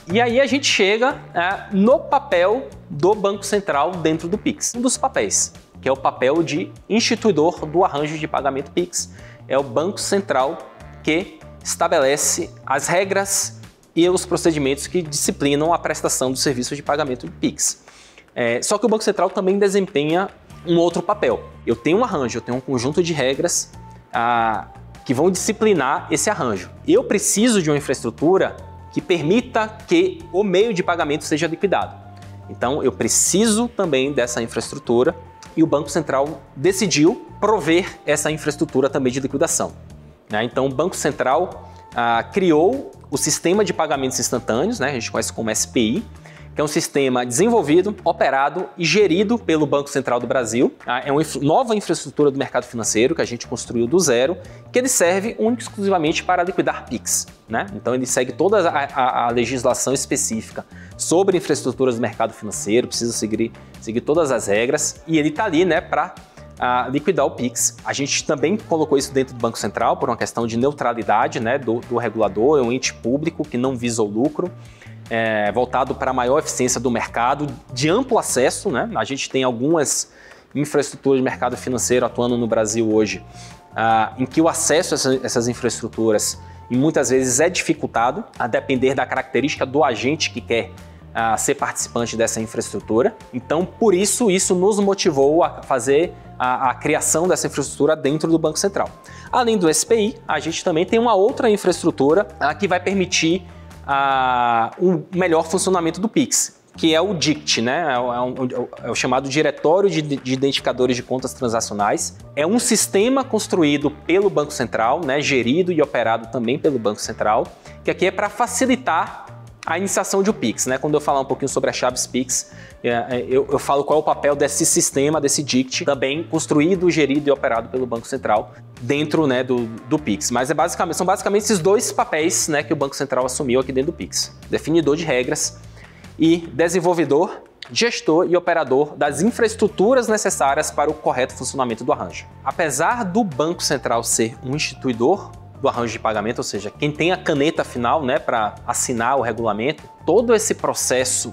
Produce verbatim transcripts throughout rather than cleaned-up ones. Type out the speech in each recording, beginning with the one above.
E aí a gente chega é, no papel do Banco Central dentro do Pix. Um dos papéis, que é o papel de instituidor do arranjo de pagamento Pix. É o Banco Central que estabelece as regras e os procedimentos que disciplinam a prestação do serviço de pagamento de Pix. É, só que o Banco Central também desempenha um outro papel. Eu tenho um arranjo, eu tenho um conjunto de regras ah, que vão disciplinar esse arranjo. Eu preciso de uma infraestrutura que permita que o meio de pagamento seja liquidado. Então, eu preciso também dessa infraestrutura e o Banco Central decidiu prover essa infraestrutura também de liquidação. Né? Então, o Banco Central ah, criou o sistema de pagamentos instantâneos, né? A gente conhece como S P I, que é um sistema desenvolvido, operado e gerido pelo Banco Central do Brasil. É uma nova infraestrutura do mercado financeiro que a gente construiu do zero, que ele serve única e exclusivamente para liquidar Pix. Né? Então ele segue toda a, a, a legislação específica sobre infraestruturas do mercado financeiro, precisa seguir, seguir todas as regras e ele está ali, né, para liquidar o Pix. A gente também colocou isso dentro do Banco Central por uma questão de neutralidade, né, do, do regulador, é um ente público que não visa o lucro. É, voltado para a maior eficiência do mercado, de amplo acesso, né? A gente tem algumas infraestruturas de mercado financeiro atuando no Brasil hoje, ah, em que o acesso a essa, essas infraestruturas e muitas vezes é dificultado, a depender da característica do agente que quer ah, ser participante dessa infraestrutura. Então, por isso, isso nos motivou a fazer a, a criação dessa infraestrutura dentro do Banco Central. Além do S P I, a gente também tem uma outra infraestrutura ah, que vai permitir o uh, melhor funcionamento do Pix, que é o D I C T, né? É, um, é o chamado Diretório de, de Identificadores de Contas Transacionais. É um sistema construído pelo Banco Central, né? Gerido e operado também pelo Banco Central, que aqui é para facilitar a iniciação de um Pix. Né? Quando eu falar um pouquinho sobre as chaves Pix, é, eu, eu falo qual é o papel desse sistema, desse D I C T, também construído, gerido e operado pelo Banco Central dentro, né, do, do Pix. Mas é basicamente, são basicamente esses dois papéis, né, que o Banco Central assumiu aqui dentro do Pix. Definidor de regras e desenvolvedor, gestor e operador das infraestruturas necessárias para o correto funcionamento do arranjo. Apesar do Banco Central ser um instituidor do arranjo de pagamento, ou seja, quem tem a caneta final, né, para assinar o regulamento, todo esse processo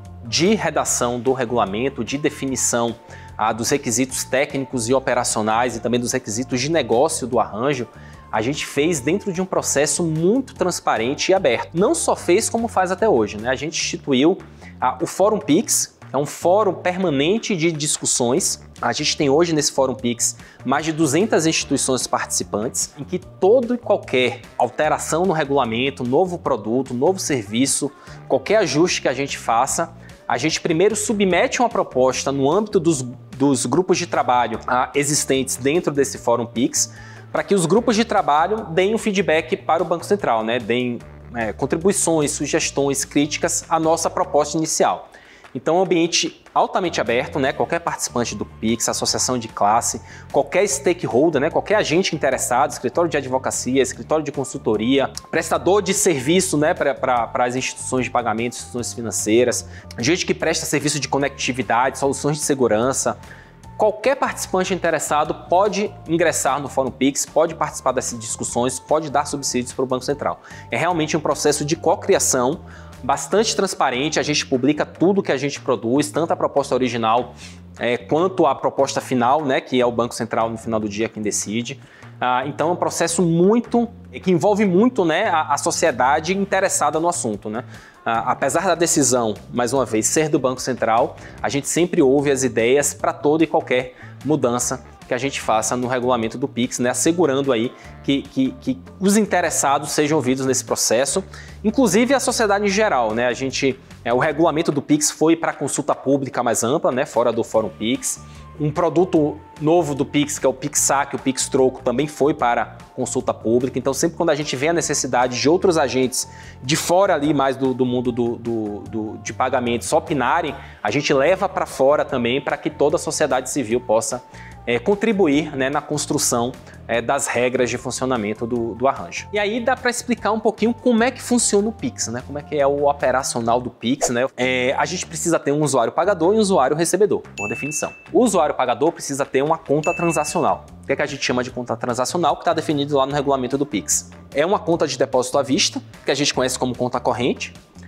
de redação do regulamento, de definição ah, dos requisitos técnicos e operacionais e também dos requisitos de negócio do arranjo, a gente fez dentro de um processo muito transparente e aberto. Não só fez como faz até hoje, né? A gente instituiu ah, o Fórum Pix, é um fórum permanente de discussões. A gente tem hoje nesse Fórum Pix mais de duzentas instituições participantes, em que toda e qualquer alteração no regulamento, novo produto, novo serviço, qualquer ajuste que a gente faça, a gente primeiro submete uma proposta no âmbito dos, dos grupos de trabalho ah, existentes dentro desse Fórum Pix, para que os grupos de trabalho deem um feedback para o Banco Central, né? Deem é, contribuições, sugestões, críticas à nossa proposta inicial. Então é um ambiente altamente aberto, né? Qualquer participante do Pix, associação de classe, qualquer stakeholder, né? Qualquer agente interessado, escritório de advocacia, escritório de consultoria, prestador de serviço, né? Para as instituições de pagamento, instituições financeiras, gente que presta serviço de conectividade, soluções de segurança. Qualquer participante interessado pode ingressar no Fórum Pix, pode participar dessas discussões, pode dar subsídios para o Banco Central. É realmente um processo de cocriação bastante transparente, a gente publica tudo que a gente produz, tanto a proposta original é, quanto a proposta final, né, que é o Banco Central no final do dia quem decide. Ah, então é um processo muito, que envolve muito, né, a, a sociedade interessada no assunto. Né? Ah, apesar da decisão, mais uma vez, ser do Banco Central, a gente sempre ouve as ideias para toda e qualquer mudança que a gente faça no regulamento do Pix, né, assegurando aí que, que, que os interessados sejam ouvidos nesse processo, inclusive a sociedade em geral. Né? A gente, é, o regulamento do Pix foi para consulta pública mais ampla, né, fora do Fórum Pix. Um produto novo do Pix, que é o Pix Saque, o Pix Troco, também foi para consulta pública. Então, sempre quando a gente vê a necessidade de outros agentes de fora ali mais do, do mundo do, do, do, de pagamentos opinarem, a gente leva para fora também para que toda a sociedade civil possa É, contribuir, né, na construção é, das regras de funcionamento do, do arranjo. E aí dá para explicar um pouquinho como é que funciona o Pix, né? Como é que é o operacional do Pix, né? É, a gente precisa ter um usuário pagador e um usuário recebedor, por definição. O usuário pagador precisa ter uma conta transacional. O que é que a gente chama de conta transacional, que está definido lá no regulamento do Pix? É uma conta de depósito à vista, que a gente conhece como conta corrente,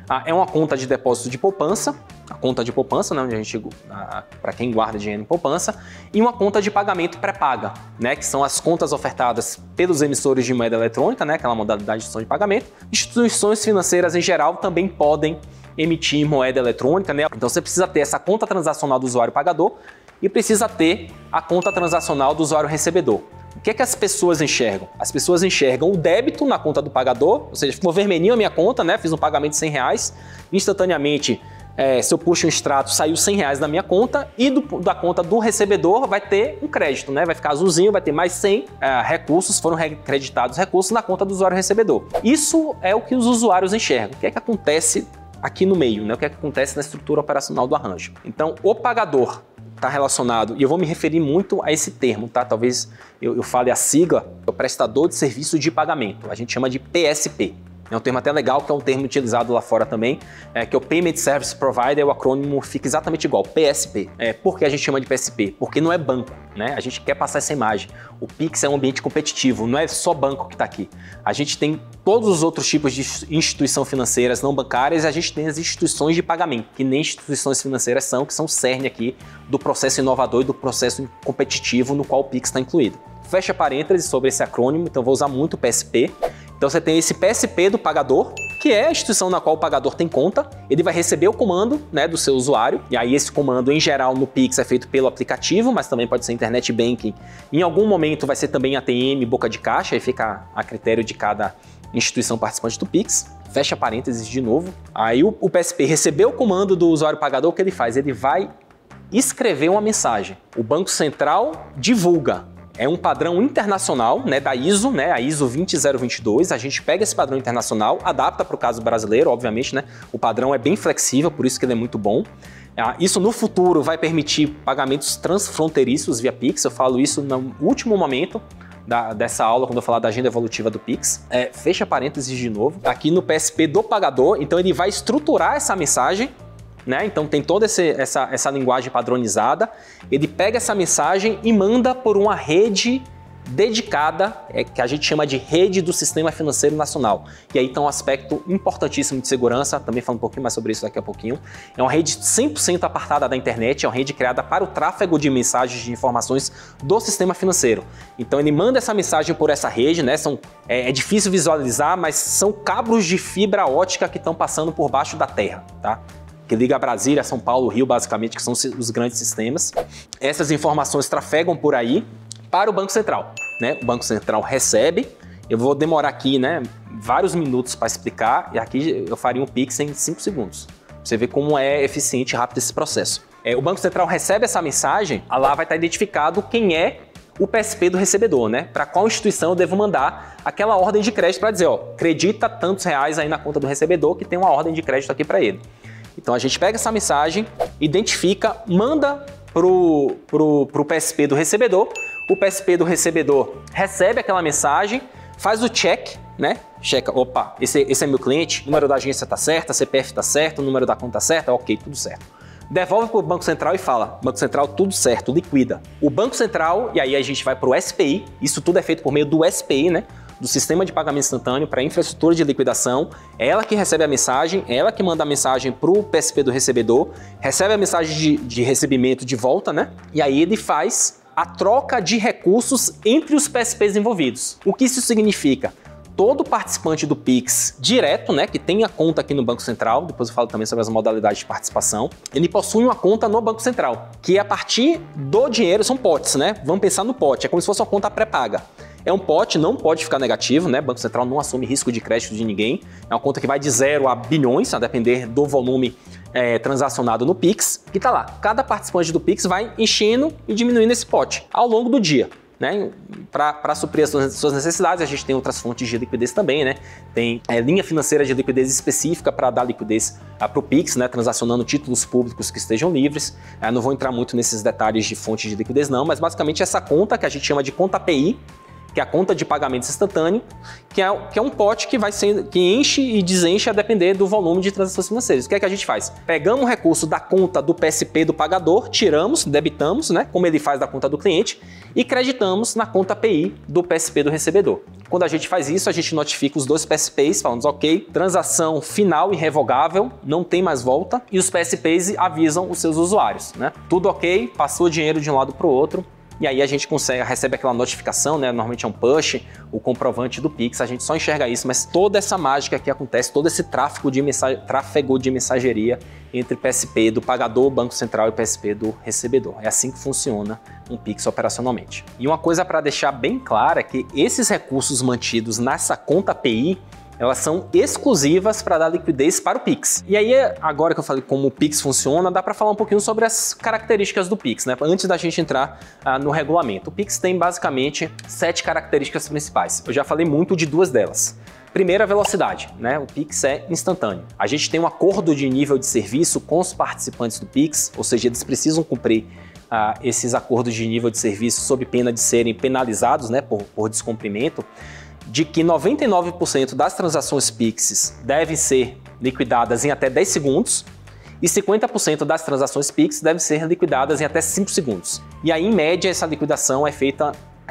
Ah, é uma conta de depósito de poupança, a conta de poupança, né, onde a gente, para quem guarda dinheiro em poupança, e uma conta de pagamento pré-paga, né, que são as contas ofertadas pelos emissores de moeda eletrônica, né, aquela modalidade de instituição de pagamento. Instituições financeiras em geral também podem emitir moeda eletrônica, né? Então você precisa ter essa conta transacional do usuário pagador e precisa ter a conta transacional do usuário recebedor. O que é que as pessoas enxergam? As pessoas enxergam o débito na conta do pagador, ou seja, ficou vermelhinho a minha conta, né? Fiz um pagamento de cem reais, instantaneamente, é, se eu puxo um extrato, saiu cem reais da minha conta, e do, da conta do recebedor vai ter um crédito, né? Vai ficar azulzinho, vai ter mais cem é, recursos, foram creditados recursos na conta do usuário recebedor. Isso é o que os usuários enxergam. O que é que acontece aqui no meio, né? O que é que acontece na estrutura operacional do arranjo? Então, o pagador está relacionado, e eu vou me referir muito a esse termo, tá? Talvez eu, eu fale a sigla, é o prestador de serviço de pagamento, a gente chama de P S P. É um termo até legal, que é um termo utilizado lá fora também, é, que é o Payment Service Provider, o acrônimo fica exatamente igual, P S P. É, por que a gente chama de P S P? Porque não é banco, né? A gente quer passar essa imagem. O Pix é um ambiente competitivo, não é só banco que está aqui. A gente tem todos os outros tipos de instituições financeiras não bancárias e a gente tem as instituições de pagamento, que nem instituições financeiras são, que são o cerne aqui do processo inovador e do processo competitivo no qual o Pix está incluído. Fecha parênteses sobre esse acrônimo, então vou usar muito o P S P. Então você tem esse P S P do pagador, que é a instituição na qual o pagador tem conta, ele vai receber o comando, né, do seu usuário, e aí esse comando em geral no Pix é feito pelo aplicativo, mas também pode ser internet banking. Em algum momento vai ser também A T M, boca de caixa, aí fica a critério de cada instituição participante do Pix. Fecha parênteses de novo. Aí o, o P S P recebeu o comando do usuário pagador, o que ele faz? Ele vai escrever uma mensagem. O Banco Central divulga. É um padrão internacional, né, da I S O, né, a I S O vinte zero vinte e dois. A gente pega esse padrão internacional, adapta para o caso brasileiro, obviamente, né? O padrão é bem flexível, por isso que ele é muito bom. Isso no futuro vai permitir pagamentos transfronteiriços via Pix. Eu falo isso no último momento da, dessa aula, quando eu falar da agenda evolutiva do Pix. É, fecha parênteses de novo. Aqui no P S P do pagador, então ele vai estruturar essa mensagem, né? Então tem toda esse, essa, essa linguagem padronizada, ele pega essa mensagem e manda por uma rede dedicada, é, que a gente chama de rede do Sistema Financeiro Nacional. E aí tem um aspecto importantíssimo de segurança, também falo um pouquinho mais sobre isso daqui a pouquinho. É uma rede cem por cento apartada da internet, é uma rede criada para o tráfego de mensagens de informações do sistema financeiro. Então ele manda essa mensagem por essa rede, né? São, é, é difícil visualizar, mas são cabos de fibra ótica que estão passando por baixo da terra, tá? Que liga Brasília, São Paulo, Rio, basicamente, que são os grandes sistemas. Essas informações trafegam por aí para o Banco Central, né? O Banco Central recebe, eu vou demorar aqui, né, vários minutos para explicar, e aqui eu faria um Pix em cinco segundos. Você vê como é eficiente e rápido esse processo. É, o Banco Central recebe essa mensagem, lá vai estar identificado quem é o P S P do recebedor, né? Para qual instituição eu devo mandar aquela ordem de crédito para dizer, ó, acredita tantos reais aí na conta do recebedor que tem uma ordem de crédito aqui para ele. Então a gente pega essa mensagem, identifica, manda pro, pro, pro P S P do recebedor, o P S P do recebedor recebe aquela mensagem, faz o check, né? Checa, opa, esse, esse é meu cliente, o número da agência tá certo, a C P F tá certo, o número da conta tá certo, ok, tudo certo. Devolve para o Banco Central e fala, Banco Central, tudo certo, liquida. O Banco Central, e aí a gente vai para o S P I, isso tudo é feito por meio do S P I, né? Do Sistema de Pagamento Instantâneo para a infraestrutura de liquidação, é ela que recebe a mensagem, é ela que manda a mensagem para o P S P do recebedor, recebe a mensagem de, de recebimento de volta, né? E aí ele faz a troca de recursos entre os P S Ps envolvidos. O que isso significa? Todo participante do Pix direto, né, que tem a conta aqui no Banco Central, depois eu falo também sobre as modalidades de participação, ele possui uma conta no Banco Central, que a partir do dinheiro, são potes, né? Vamos pensar no pote, é como se fosse uma conta pré-paga. É um pote, não pode ficar negativo, né? O Banco Central não assume risco de crédito de ninguém. É uma conta que vai de zero a bilhões, a depender do volume é, transacionado no Pix. E tá lá, cada participante do Pix vai enchendo e diminuindo esse pote ao longo do dia, né? Para suprir as suas necessidades, a gente tem outras fontes de liquidez também, né? Tem é, linha financeira de liquidez específica para dar liquidez é, para o Pix, né? Transacionando títulos públicos que estejam livres. É, não vou entrar muito nesses detalhes de fonte de liquidez não, mas basicamente essa conta que a gente chama de conta A P I, que é a conta de pagamentos instantâneo, que é, que é um pote que vai sendo, que enche e desenche a depender do volume de transações financeiras. O que é que a gente faz? Pegamos o recurso da conta do P S P do pagador, tiramos, debitamos, né, como ele faz da conta do cliente, e creditamos na conta P I do P S P do recebedor. Quando a gente faz isso, a gente notifica os dois P S Ps, falamos ok, transação final e revogável, não tem mais volta, e os P S Ps avisam os seus usuários, né? Tudo ok, passou o dinheiro de um lado para o outro, e aí a gente consegue, recebe aquela notificação, né? Normalmente é um push, o comprovante do Pix, a gente só enxerga isso, mas toda essa mágica que acontece, todo esse tráfego de, mensage... tráfego de mensageria entre P S P do pagador, Banco Central e P S P do recebedor. É assim que funciona um Pix operacionalmente. E uma coisa para deixar bem clara é que esses recursos mantidos nessa conta P I, elas são exclusivas para dar liquidez para o Pix. E aí, agora que eu falei como o Pix funciona, dá para falar um pouquinho sobre as características do Pix, né? Antes da gente entrar ah, no regulamento. O Pix tem basicamente sete características principais. Eu já falei muito de duas delas. Primeiro, a velocidade, né? O Pix é instantâneo. A gente tem um acordo de nível de serviço com os participantes do Pix, ou seja, eles precisam cumprir ah, esses acordos de nível de serviço sob pena de serem penalizados, né, por, por descumprimento, de que noventa e nove por cento das transações Pix devem ser liquidadas em até dez segundos e cinquenta por cento das transações Pix devem ser liquidadas em até cinco segundos. E aí, em média, essa liquidação é feita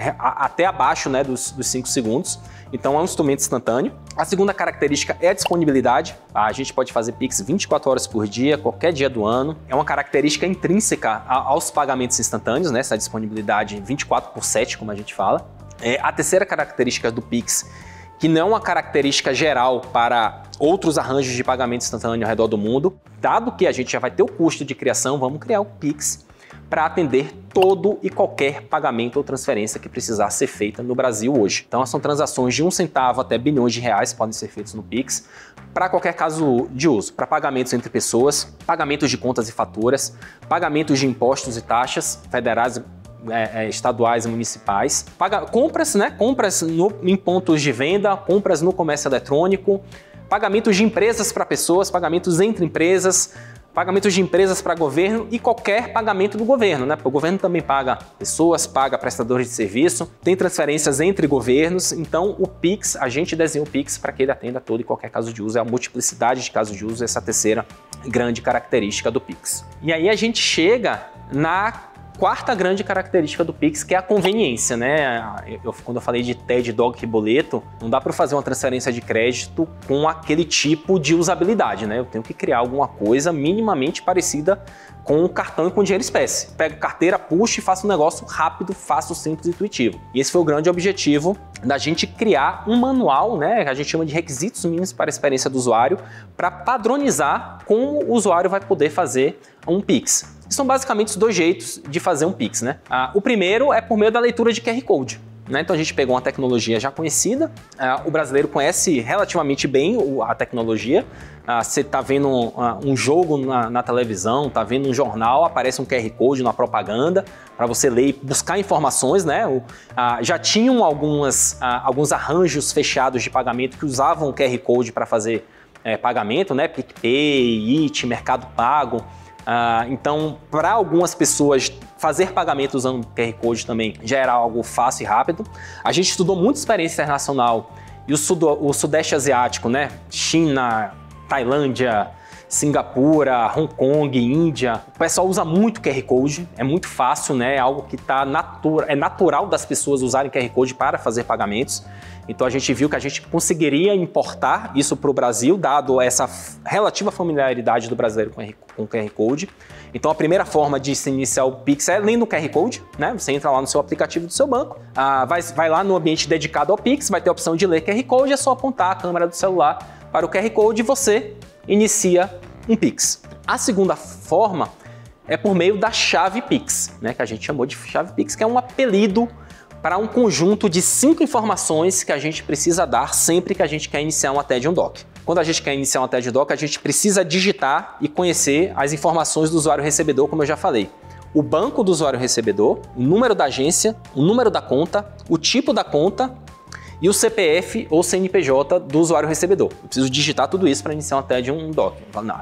até abaixo, né, dos, dos cinco segundos. Então, é um instrumento instantâneo. A segunda característica é a disponibilidade. A gente pode fazer Pix vinte e quatro horas por dia, qualquer dia do ano. É uma característica intrínseca aos pagamentos instantâneos, né, essa disponibilidade vinte e quatro por sete, como a gente fala. É, a terceira característica do Pix, que não é uma característica geral para outros arranjos de pagamento instantâneo ao redor do mundo, dado que a gente já vai ter o custo de criação, vamos criar o Pix para atender todo e qualquer pagamento ou transferência que precisar ser feita no Brasil hoje. Então, são transações de um centavo até bilhões de reais podem ser feitas no Pix, para qualquer caso de uso, para pagamentos entre pessoas, pagamentos de contas e faturas, pagamentos de impostos e taxas federais, É, é, estaduais e municipais, paga, compras, né? Compras no, em pontos de venda, compras no comércio eletrônico, pagamentos de empresas para pessoas, pagamentos entre empresas, pagamentos de empresas para governo e qualquer pagamento do governo, né? Porque o governo também paga pessoas, paga prestadores de serviço, tem transferências entre governos, então o Pix, a gente desenha o Pix para que ele atenda todo e qualquer caso de uso, é a multiplicidade de casos de uso, essa terceira grande característica do Pix. E aí a gente chega na quarta grande característica do Pix, que é a conveniência, né? Eu, quando eu falei de T E D, D O C e boleto, não dá para fazer uma transferência de crédito com aquele tipo de usabilidade, né? Eu tenho que criar alguma coisa minimamente parecida com o cartão e com dinheiro espécie. Pego carteira, puxo e faço um negócio rápido, fácil, simples e intuitivo. E esse foi o grande objetivo da gente criar um manual, né? Que a gente chama de requisitos mínimos para a experiência do usuário, para padronizar como o usuário vai poder fazer um Pix. São basicamente os dois jeitos de fazer um Pix, né? Ah, o primeiro é por meio da leitura de Q R Code. Né? Então a gente pegou uma tecnologia já conhecida, ah, o brasileiro conhece relativamente bem a tecnologia. Ah, você está vendo um, um jogo na, na televisão, está vendo um jornal, aparece um Q R Code na propaganda para você ler e buscar informações, né? O, ah, já tinham algumas, ah, alguns arranjos fechados de pagamento que usavam o Q R Code para fazer eh, pagamento, né? PicPay, It, Mercado Pago. Uh, então, para algumas pessoas, fazer pagamento usando Q R Code também já era algo fácil e rápido. A gente estudou muita experiência internacional e o, sudo, o Sudeste Asiático, né? China, Tailândia, Singapura, Hong Kong, Índia. O pessoal usa muito Q R Code, é muito fácil, né? É algo que tá natura, é natural das pessoas usarem Q R Code para fazer pagamentos. Então a gente viu que a gente conseguiria importar isso para o Brasil, dado essa relativa familiaridade do brasileiro com o Q R Code. Então a primeira forma de se iniciar o Pix é lendo o Q R Code, né? Você entra lá no seu aplicativo do seu banco, ah, vai, vai lá no ambiente dedicado ao Pix, vai ter a opção de ler Q R Code, é só apontar a câmera do celular para o Q R Code e você inicia um Pix. A segunda forma é por meio da chave Pix, né? Que a gente chamou de chave Pix, que é um apelido para um conjunto de cinco informações que a gente precisa dar sempre que a gente quer iniciar uma T E D e um D O C. Quando a gente quer iniciar uma T E D e D O C, a gente precisa digitar e conhecer as informações do usuário recebedor, como eu já falei. O banco do usuário recebedor, o número da agência, o número da conta, o tipo da conta e o C P F ou C N P J do usuário recebedor. Eu preciso digitar tudo isso para iniciar uma T E D e um D O C. Não,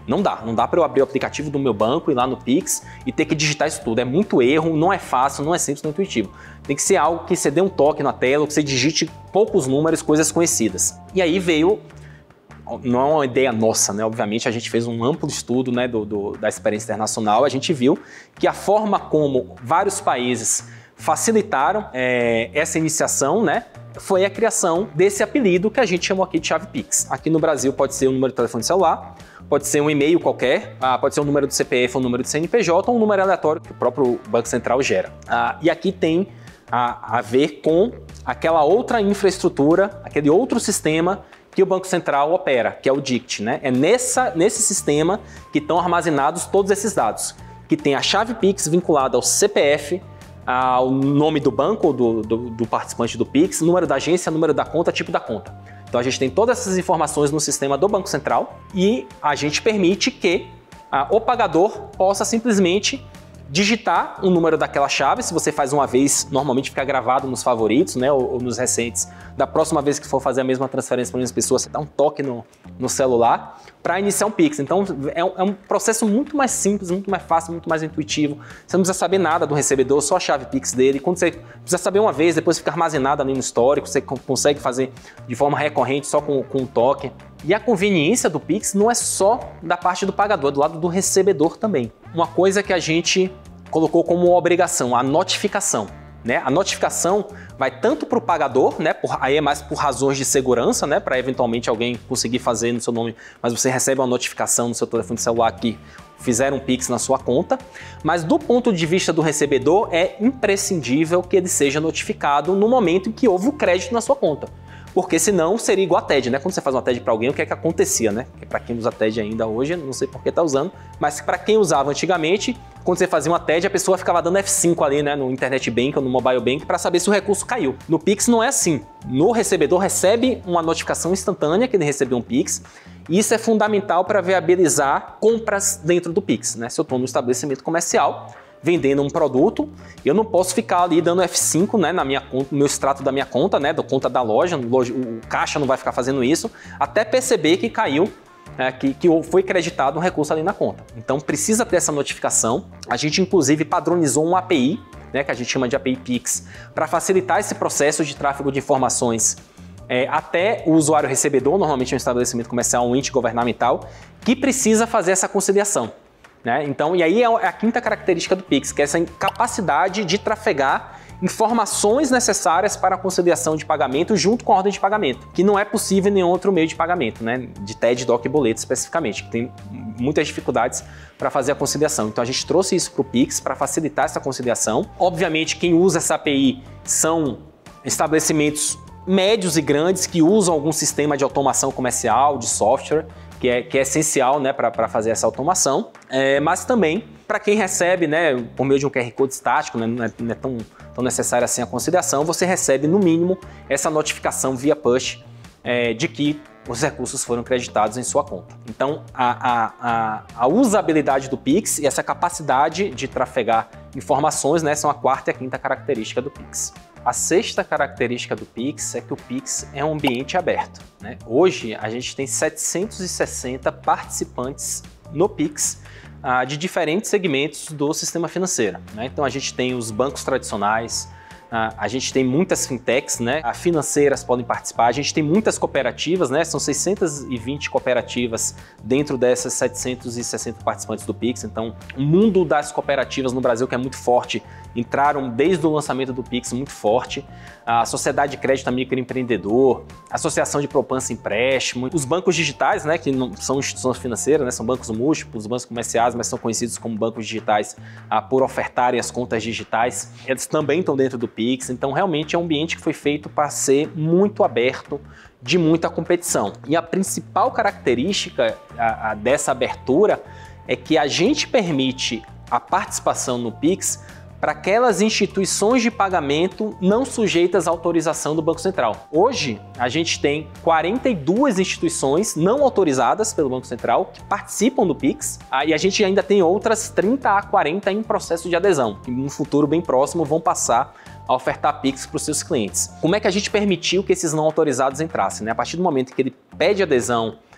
Não dá, não dá para eu abrir o aplicativo do meu banco, ir lá no Pix e ter que digitar isso tudo. É muito erro, não é fácil, não é simples, não é intuitivo. Tem que ser algo que você dê um toque na tela, que você digite poucos números, coisas conhecidas. E aí veio, não é uma ideia nossa, né? Obviamente a gente fez um amplo estudo, né, do, do, da experiência internacional, a gente viu que a forma como vários países facilitaram é, essa iniciação, né, foi a criação desse apelido que a gente chamou aqui de chave Pix. Aqui no Brasil pode ser um número de telefone celular, pode ser um e-mail qualquer, ah, pode ser um número do C P F, um número do C N P J ou um número aleatório que o próprio Banco Central gera. Ah, e aqui tem a, a ver com aquela outra infraestrutura, aquele outro sistema que o Banco Central opera, que é o D I C T, né? É nessa, nesse sistema que estão armazenados todos esses dados, que tem a chave Pix vinculada ao C P F, ao nome do banco, do, do, do participante do Pix, número da agência, número da conta, tipo da conta. Então a gente tem todas essas informações no sistema do Banco Central e a gente permite que ah, o pagador possa simplesmente digitar o número daquela chave. Se você faz uma vez, normalmente fica gravado nos favoritos, né, ou, ou nos recentes. Da próxima vez que for fazer a mesma transferência para as pessoas, você dá um toque no, no celular para iniciar um Pix. Então é um, é um processo muito mais simples, muito mais fácil, muito mais intuitivo. Você não precisa saber nada do recebedor, só a chave Pix dele. Quando você precisa saber uma vez, depois fica armazenada ali no histórico, você consegue fazer de forma recorrente, só com, com um toque. E a conveniência do Pix não é só da parte do pagador, é do lado do recebedor também. Uma coisa que a gente colocou como obrigação, a notificação. Né? A notificação vai tanto para o pagador, né? Por, aí é mais por razões de segurança, né? Para eventualmente alguém conseguir fazer no seu nome, mas você recebe uma notificação no seu telefone celular que fizeram um Pix na sua conta. Mas do ponto de vista do recebedor, é imprescindível que ele seja notificado no momento em que houve o crédito na sua conta. Porque senão seria igual a T E D, né? Quando você faz uma T E D para alguém, o que é que acontecia, né? Para quem usa T E D ainda hoje, não sei por que está usando, mas para quem usava antigamente, quando você fazia uma T E D, a pessoa ficava dando F cinco ali, né? No Internet Bank ou no Mobile Bank para saber se o recurso caiu. No Pix não é assim. No recebedor recebe uma notificação instantânea que ele recebeu um Pix. E isso é fundamental para viabilizar compras dentro do Pix, né? Se eu estou no estabelecimento comercial vendendo um produto, eu não posso ficar ali dando F cinco, né, na minha conta, no meu extrato da minha conta, né, da conta da loja, o caixa não vai ficar fazendo isso, até perceber que caiu, é, que, que foi creditado um recurso ali na conta. Então precisa ter essa notificação. A gente inclusive padronizou um A P I, né, que a gente chama de A P I Pix, para facilitar esse processo de tráfego de informações é, até o usuário recebedor, normalmente é um estabelecimento comercial, um ente governamental, que precisa fazer essa conciliação. Né? Então, e aí é a quinta característica do Pix, que é essa capacidade de trafegar informações necessárias para a conciliação de pagamento junto com a ordem de pagamento, que não é possível em nenhum outro meio de pagamento, né? De T E D, D O C e boleto especificamente, que tem muitas dificuldades para fazer a conciliação. Então a gente trouxe isso para o Pix para facilitar essa conciliação. Obviamente quem usa essa A P I são estabelecimentos médios e grandes que usam algum sistema de automação comercial, de software, que é, que é essencial, né, para fazer essa automação, é, mas também para quem recebe, né, por meio de um Q R Code estático, né, não é, não é tão, tão necessária assim a conciliação, você recebe no mínimo essa notificação via push é, de que os recursos foram creditados em sua conta. Então a, a, a, a usabilidade do Pix e essa capacidade de trafegar informações, né, são a quarta e a quinta característica do Pix. A sexta característica do Pix é que o Pix é um ambiente aberto, né? Hoje a gente tem setecentos e sessenta participantes no Pix ah, de diferentes segmentos do sistema financeiro, né? Então a gente tem os bancos tradicionais, ah, a gente tem muitas fintechs, né? As financeiras podem participar, a gente tem muitas cooperativas, né? São seiscentas e vinte cooperativas dentro dessas setecentos e sessenta participantes do Pix. Então o mundo das cooperativas no Brasil, que é muito forte, entraram desde o lançamento do Pix muito forte, a Sociedade de Crédito a Microempreendedor, a Associação de Poupança e Empréstimo, os bancos digitais, né, que não são instituições financeiras, né, são bancos múltiplos, bancos comerciais, mas são conhecidos como bancos digitais ah, por ofertarem as contas digitais, eles também estão dentro do Pix, então realmente é um ambiente que foi feito para ser muito aberto, de muita competição. E a principal característica a, a dessa abertura é que a gente permite a participação no Pix para aquelas instituições de pagamento não sujeitas à autorização do Banco Central. Hoje, a gente tem quarenta e duas instituições não autorizadas pelo Banco Central que participam do Pix, e a gente ainda tem outras trinta a quarenta em processo de adesão, que no futuro bem próximo vão passar a ofertar Pix para os seus clientes. Como é que a gente permitiu que esses não autorizados entrassem? Né? A partir do momento que ele pede adesão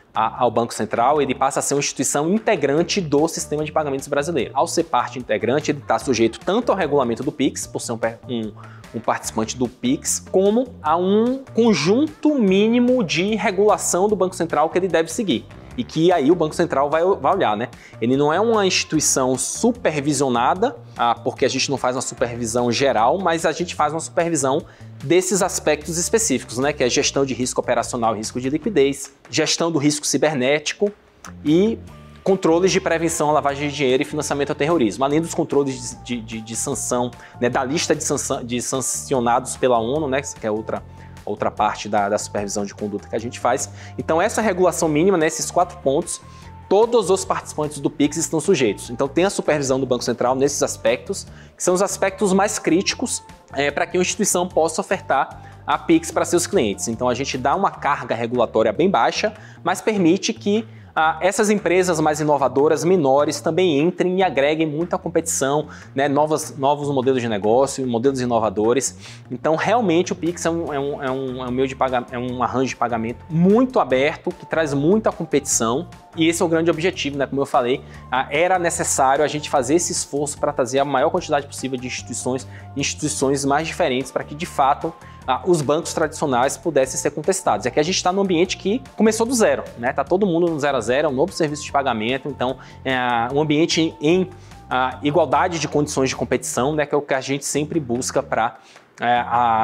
a, ao Banco Central, ele passa a ser uma instituição integrante do sistema de pagamentos brasileiro. Ao ser parte integrante, ele está sujeito tanto ao regulamento do Pix, por ser um, um, um participante do Pix, como a um conjunto mínimo de regulação do Banco Central que ele deve seguir. E que aí o Banco Central vai, vai olhar, né? Ele não é uma instituição supervisionada, ah, porque a gente não faz uma supervisão geral, mas a gente faz uma supervisão desses aspectos específicos, né? Que é gestão de risco operacional e risco de liquidez, gestão do risco cibernético e controles de prevenção à lavagem de dinheiro e financiamento ao terrorismo, além dos controles de, de, de, de sanção, né? Da lista de, sanção, de sancionados pela ONU, né? Que é outra... outra parte da, da supervisão de conduta que a gente faz. Então essa regulação mínima, nesses né, quatro pontos, todos os participantes do Pix estão sujeitos. Então tem a supervisão do Banco Central nesses aspectos, que são os aspectos mais críticos é, para que uma instituição possa ofertar a Pix para seus clientes. Então a gente dá uma carga regulatória bem baixa, mas permite que Ah, essas empresas mais inovadoras, menores, também entrem e agreguem muita competição, né, novas, novos modelos de negócio, modelos inovadores. Então, realmente, o Pix é um, é um, é um, é um meio de pagamento, é um arranjo de pagamento muito aberto, que traz muita competição. E esse é o grande objetivo, né? Como eu falei, ah, era necessário a gente fazer esse esforço para trazer a maior quantidade possível de instituições, instituições mais diferentes, para que, de fato, Ah, os bancos tradicionais pudessem ser contestados. É que a gente está num ambiente que começou do zero, né? Tá todo mundo no zero a zero, é um novo serviço de pagamento, então é um ambiente em, em a, igualdade de condições de competição, né? Que é o que a gente sempre busca para é,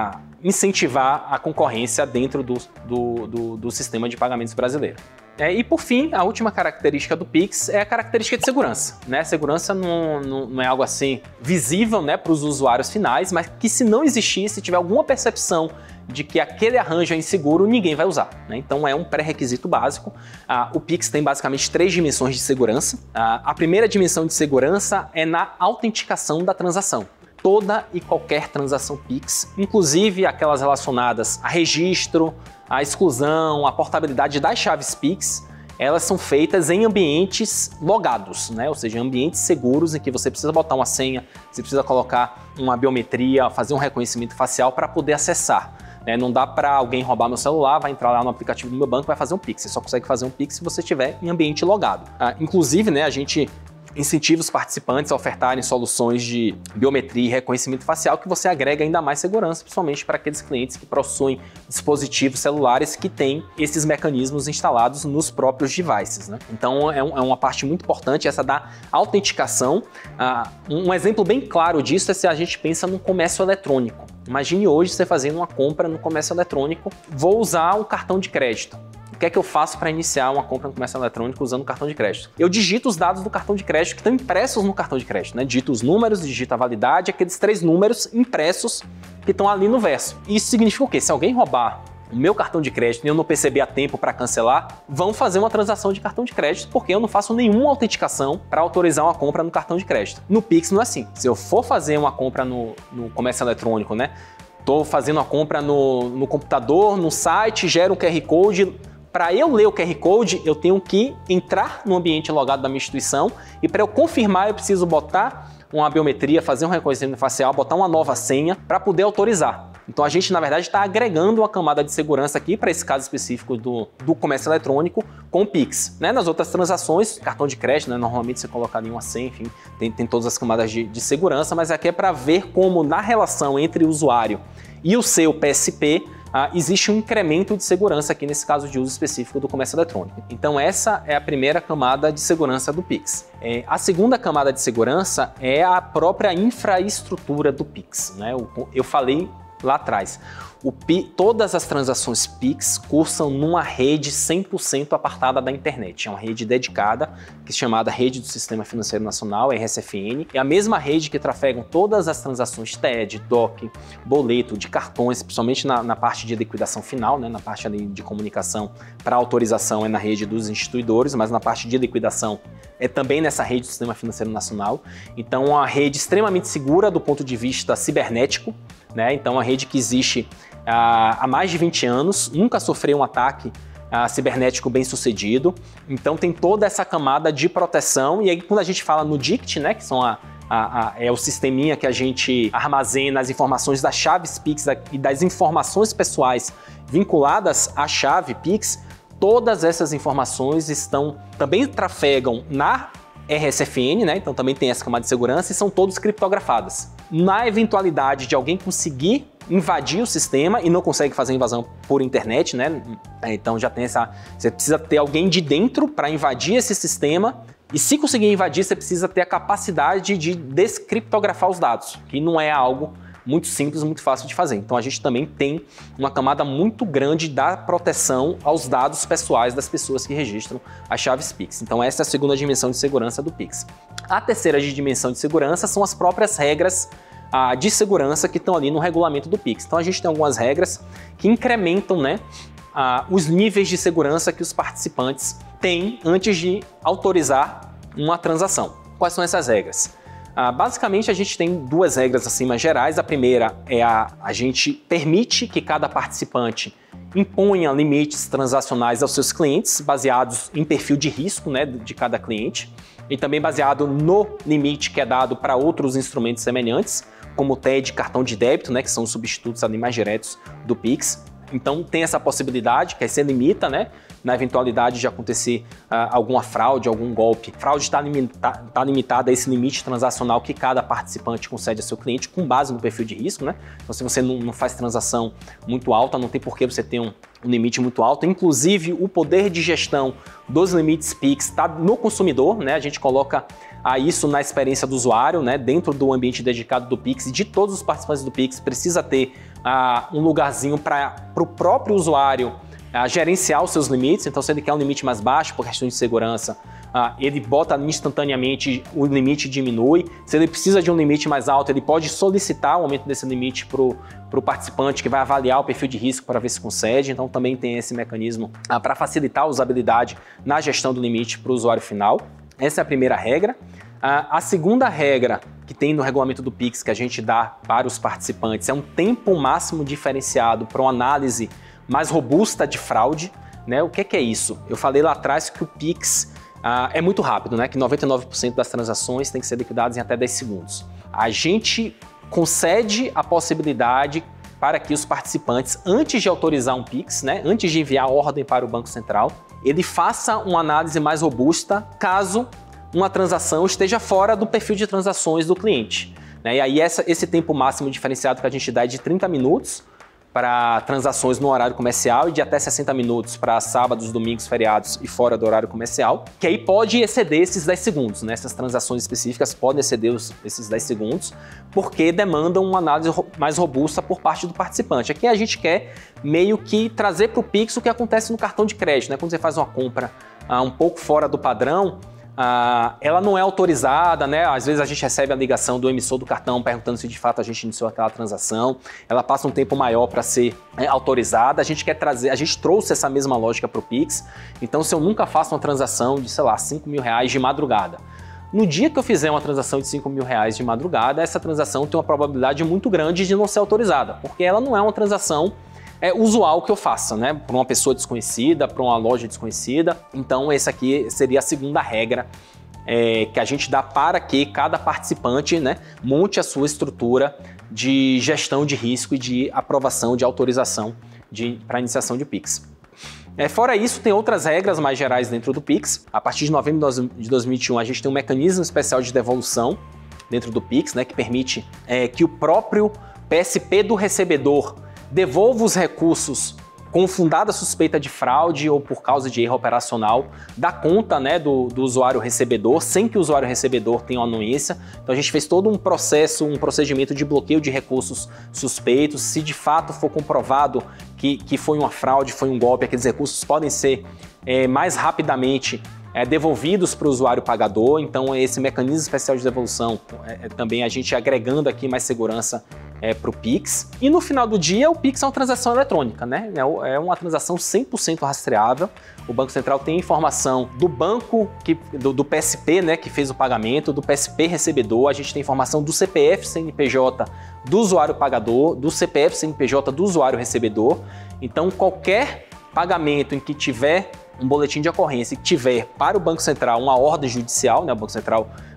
incentivar a concorrência dentro do, do, do, do sistema de pagamentos brasileiro. É, e por fim, a última característica do Pix é a característica de segurança, né? Segurança não, não, não é algo assim visível, né, para os usuários finais, mas que se não existir, se tiver alguma percepção de que aquele arranjo é inseguro, ninguém vai usar, né? Então é um pré-requisito básico. Ah, o Pix tem basicamente três dimensões de segurança. Ah, a primeira dimensão de segurança é na autenticação da transação. Toda e qualquer transação Pix, inclusive aquelas relacionadas a registro, a exclusão, a portabilidade das chaves Pix, elas são feitas em ambientes logados, né? Ou seja, ambientes seguros em que você precisa botar uma senha, você precisa colocar uma biometria, fazer um reconhecimento facial para poder acessar. Né? Não dá para alguém roubar meu celular, vai entrar lá no aplicativo do meu banco e vai fazer um Pix. Você só consegue fazer um Pix se você estiver em ambiente logado. Ah, inclusive, né, a gente incentiva os participantes a ofertarem soluções de biometria e reconhecimento facial que você agrega ainda mais segurança, principalmente para aqueles clientes que possuem dispositivos celulares que têm esses mecanismos instalados nos próprios devices, né? Então é, um, é uma parte muito importante essa da autenticação. Ah, um exemplo bem claro disso é se a gente pensa no comércio eletrônico. Imagine hoje você fazendo uma compra no comércio eletrônico, vou usar um cartão de crédito. O que é que eu faço para iniciar uma compra no comércio eletrônico usando o cartão de crédito? Eu digito os dados do cartão de crédito que estão impressos no cartão de crédito, né? Digito os números, digito a validade, aqueles três números impressos que estão ali no verso. Isso significa o quê? Se alguém roubar o meu cartão de crédito e eu não perceber a tempo para cancelar, vão fazer uma transação de cartão de crédito porque eu não faço nenhuma autenticação para autorizar uma compra no cartão de crédito. No Pix não é assim. Se eu for fazer uma compra no, no comércio eletrônico, né? Estou fazendo uma compra no, no computador, no site, gero um Q R Code. Para eu ler o Q R Code, eu tenho que entrar no ambiente logado da minha instituição e para eu confirmar eu preciso botar uma biometria, fazer um reconhecimento facial, botar uma nova senha para poder autorizar. Então a gente, na verdade, está agregando uma camada de segurança aqui para esse caso específico do, do comércio eletrônico com o Pix. Né? Nas outras transações, cartão de crédito, né? Normalmente você coloca ali uma senha, enfim, tem, tem todas as camadas de, de segurança, mas aqui é para ver como na relação entre o usuário e o seu P S P, Ah, existe um incremento de segurança aqui nesse caso de uso específico do comércio eletrônico. Então essa é a primeira camada de segurança do Pix. É, a segunda camada de segurança é a própria infraestrutura do Pix. Né? Eu, eu falei lá atrás, o P, todas as transações Pix cursam numa rede cem por cento apartada da internet. É uma rede dedicada, que é chamada Rede do Sistema Financeiro Nacional, R S F N. É a mesma rede que trafegam todas as transações T E D, D O C, boleto, de cartões, principalmente na, na parte de liquidação final, né? Na parte ali de comunicação para autorização é na rede dos instituidores, mas na parte de liquidação é também nessa rede do Sistema Financeiro Nacional. Então, é uma rede extremamente segura do ponto de vista cibernético, né? Então, é uma rede que existe ah, há mais de vinte anos, nunca sofreu um ataque ah, cibernético bem sucedido. Então, tem toda essa camada de proteção. E aí, quando a gente fala no D I C T, né, que são a, a, a, é o sisteminha que a gente armazena as informações das chaves Pix e das informações pessoais vinculadas à chave Pix, todas essas informações estão, também trafegam na R S F N, né? Então também tem essa camada de segurança e são todas criptografadas. Na eventualidade de alguém conseguir invadir o sistema e não consegue fazer invasão por internet, né? Então já tem essa... Você precisa ter alguém de dentro para invadir esse sistema e se conseguir invadir, você precisa ter a capacidade de descriptografar os dados, que não é algo muito simples, muito fácil de fazer. Então a gente também tem uma camada muito grande da proteção aos dados pessoais das pessoas que registram as chaves Pix. Então essa é a segunda dimensão de segurança do Pix. A terceira dimensão de segurança são as próprias regras ah, de segurança que estão ali no regulamento do Pix. Então a gente tem algumas regras que incrementam, né, ah, os níveis de segurança que os participantes têm antes de autorizar uma transação. Quais são essas regras? Ah, basicamente, a gente tem duas regras assim mais gerais. A primeira é a, a gente permite que cada participante imponha limites transacionais aos seus clientes, baseados em perfil de risco, né, de cada cliente, e também baseado no limite que é dado para outros instrumentos semelhantes, como o T E D, cartão de débito, né, que são os substitutos ali mais diretos do Pix. Então tem essa possibilidade, que aí você limita, né, na eventualidade de acontecer uh, alguma fraude, algum golpe. A fraude está limita tá limitada a esse limite transacional que cada participante concede ao seu cliente com base no perfil de risco, né? Então se você não, não faz transação muito alta, não tem por que você ter um, um limite muito alto. Inclusive o poder de gestão dos limites Pix está no consumidor, né? A gente coloca a isso na experiência do usuário, né? Dentro do ambiente dedicado do Pix e de todos os participantes do Pix precisa ter uh, um lugarzinho para o próprio usuário a gerenciar os seus limites. Então se ele quer um limite mais baixo por questão de segurança, uh, ele bota instantaneamente, o limite diminui. Se ele precisa de um limite mais alto, ele pode solicitar o aumento desse limite para o participante que vai avaliar o perfil de risco para ver se concede. Então também tem esse mecanismo uh, para facilitar a usabilidade na gestão do limite para o usuário final. Essa é a primeira regra. Uh, a segunda regra que tem no regulamento do Pix que a gente dá para os participantes é um tempo máximo diferenciado para uma análise mais robusta de fraude, né? O que é, que é isso? Eu falei lá atrás que o Pix ah, é muito rápido, né? Que noventa e nove por cento das transações têm que ser liquidadas em até dez segundos. A gente concede a possibilidade para que os participantes, antes de autorizar um Pix, né? Antes de enviar a ordem para o Banco Central, ele faça uma análise mais robusta caso uma transação esteja fora do perfil de transações do cliente, né? E aí essa, esse tempo máximo diferenciado que a gente dá é de trinta minutos para transações no horário comercial e de até sessenta minutos para sábados, domingos, feriados e fora do horário comercial, que aí pode exceder esses dez segundos, né? Essas transações específicas podem exceder os, esses dez segundos, porque demandam uma análise mais robusta por parte do participante. Aqui a gente quer meio que trazer para o Pix o que acontece no cartão de crédito, né? Quando você faz uma compra ah, um pouco fora do padrão, Ah, ela não é autorizada, né? Às vezes a gente recebe a ligação do emissor do cartão perguntando se de fato a gente iniciou aquela transação. Ela passa um tempo maior para ser né, autorizada. A gente quer trazer, a gente trouxe essa mesma lógica para o Pix. Então, se eu nunca faço uma transação de, sei lá, cinco mil reais de madrugada, no dia que eu fizer uma transação de cinco mil reais de madrugada, essa transação tem uma probabilidade muito grande de não ser autorizada, porque ela não é uma transação é usual que eu faça, né? Para uma pessoa desconhecida, para uma loja desconhecida. Então, essa aqui seria a segunda regra é, que a gente dá para que cada participante, né, monte a sua estrutura de gestão de risco e de aprovação, de autorização para iniciação de Pix. É, fora isso, tem outras regras mais gerais dentro do Pix. A partir de novembro de dois mil e vinte e um, a gente tem um mecanismo especial de devolução dentro do Pix, né, que permite é, que o próprio P S P do recebedor devolva os recursos com fundada suspeita de fraude ou por causa de erro operacional da conta né, do, do usuário recebedor, sem que o usuário recebedor tenha uma anuência. Então a gente fez todo um processo, um procedimento de bloqueio de recursos suspeitos. Se de fato for comprovado que, que foi uma fraude, foi um golpe, aqueles recursos podem ser é, mais rapidamente É, devolvidos para o usuário pagador. Então esse mecanismo especial de devolução é, é também a gente agregando aqui mais segurança é, para o Pix. E no final do dia o Pix é uma transação eletrônica, né? É uma transação cem por cento rastreável. O Banco Central tem informação do banco, que, do, do P S P, né, que fez o pagamento, do P S P recebedor, a gente tem informação do C P F C N P J do usuário pagador, do C P F C N P J do usuário recebedor. Então qualquer pagamento em que tiver um boletim de ocorrência e tiver para o Banco Central uma ordem judicial, né? O Banco Central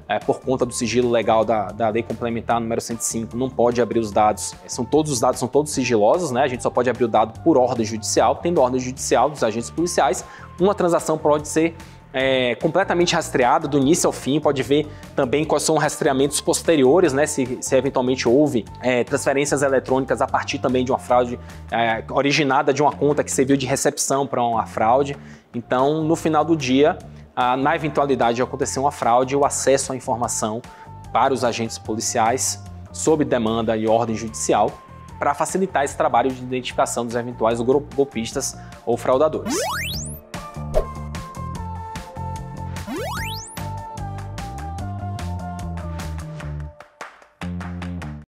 é, por conta do sigilo legal da, da Lei Complementar número cento e cinco, não pode abrir os dados. São todos os dados são todos sigilosos, né? A gente só pode abrir o dado por ordem judicial. Tendo ordem judicial dos agentes policiais, uma transação pode ser É, completamente rastreada do início ao fim, pode ver também quais são os rastreamentos posteriores, né, se, se eventualmente houve é, transferências eletrônicas a partir também de uma fraude é, originada de uma conta que serviu de recepção para uma fraude. Então, no final do dia, a, na eventualidade de acontecer uma fraude, o acesso à informação para os agentes policiais, sob demanda e ordem judicial, para facilitar esse trabalho de identificação dos eventuais golpistas ou fraudadores.